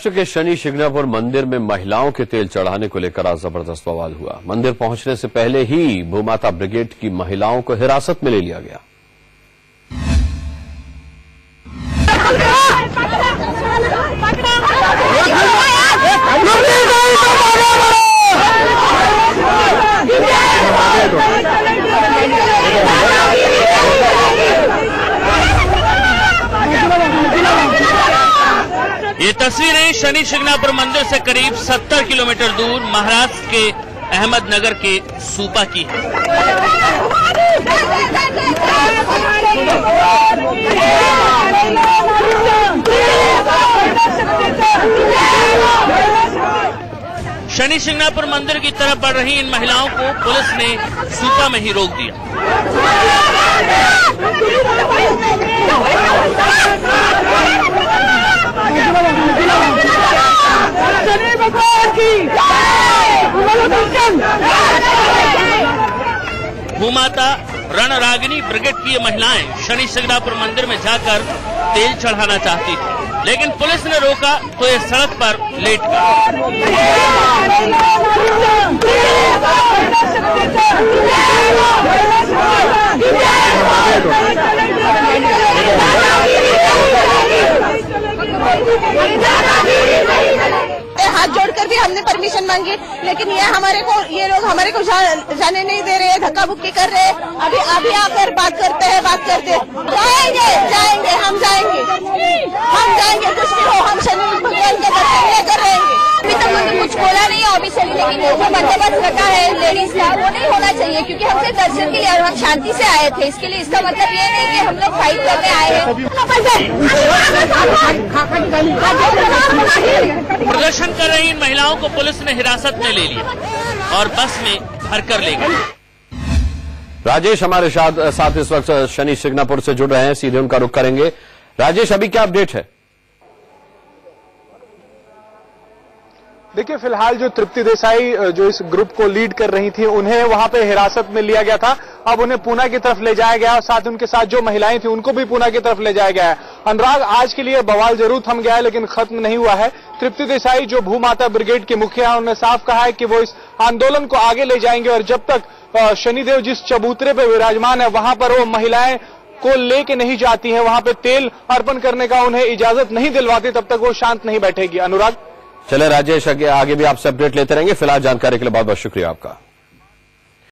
महाराष्ट्र के शनि शिंगणापुर मंदिर में महिलाओं के तेल चढ़ाने को लेकर आज जबरदस्त बवाल हुआ। मंदिर पहुंचने से पहले ही भूमाता ब्रिगेड की महिलाओं को हिरासत में ले लिया गया। ये तस्वीरें शनि शिंगणापुर मंदिर से करीब 70 किलोमीटर दूर महाराष्ट्र के अहमदनगर के सूपा की है। शनि शिंगणापुर मंदिर की तरफ बढ़ रही इन महिलाओं को पुलिस ने सूपा में ही रोक दिया। भूमाता रणरागिनी ब्रिगेड की ये महिलाएं शनि शिंगणापुर मंदिर में जाकर तेल चढ़ाना चाहती थी, लेकिन पुलिस ने रोका तो ये सड़क पर लेट हाथ जोड़कर भी हमने परमिशन मांगी, लेकिन ये लोग हमारे को जाने नहीं दे रहे, धक्का बुक्की कर रहे हैं। अभी आकर बात करते हैं। जाएंगे, हम जाएंगे, कुछ भी हो, हम शनि भगवान के दर्शन लेकर रहेंगे। अभी तक उन्होंने कुछ बोला नहीं ऑफिशियली, लेकिन जो बंदोबस्त रखा है लेडीज का वो नहीं होना चाहिए, क्योंकि हमसे दर्शन के लिए और हम शांति से आए थे। इसके लिए इसका मतलब ये नहीं कि हम लोग फाइट करने आए हैं। प्रदर्शन कर रही इन महिलाओं को पुलिस ने हिरासत में ले लिया और बस में भरकर ले गई। राजेश हमारे साथ इस वक्त शनि शिंगणापुर से जुड़ रहे हैं, सीधे उनका रुख करेंगे। राजेश, अभी क्या अपडेट है? देखिए, फिलहाल जो तृप्ति देसाई जो इस ग्रुप को लीड कर रही थी, उन्हें वहां पे हिरासत में लिया गया था। अब उन्हें पूना की तरफ ले जाया गया और साथ उनके साथ जो महिलाएं थी उनको भी पूना की तरफ ले जाया गया है। अनुराग, आज के लिए बवाल जरूर थम गया है, लेकिन खत्म नहीं हुआ है। तृप्ति देसाई जो भूमाता ब्रिगेड के मुखिया हैं, उन्होंने साफ कहा है कि वो इस आंदोलन को आगे ले जाएंगे और जब तक शनिदेव जिस चबूतरे पर विराजमान है वहां पर वो महिलाएं को लेके नहीं जाती है, वहां पे तेल अर्पण करने का उन्हें इजाजत नहीं दिलवाती, तब तक वो शांत नहीं बैठेगी। अनुराग, चले राजेश, आगे भी आपसे अपडेट लेते रहेंगे। फिलहाल जानकारी के लिए बहुत बहुत शुक्रिया आपका।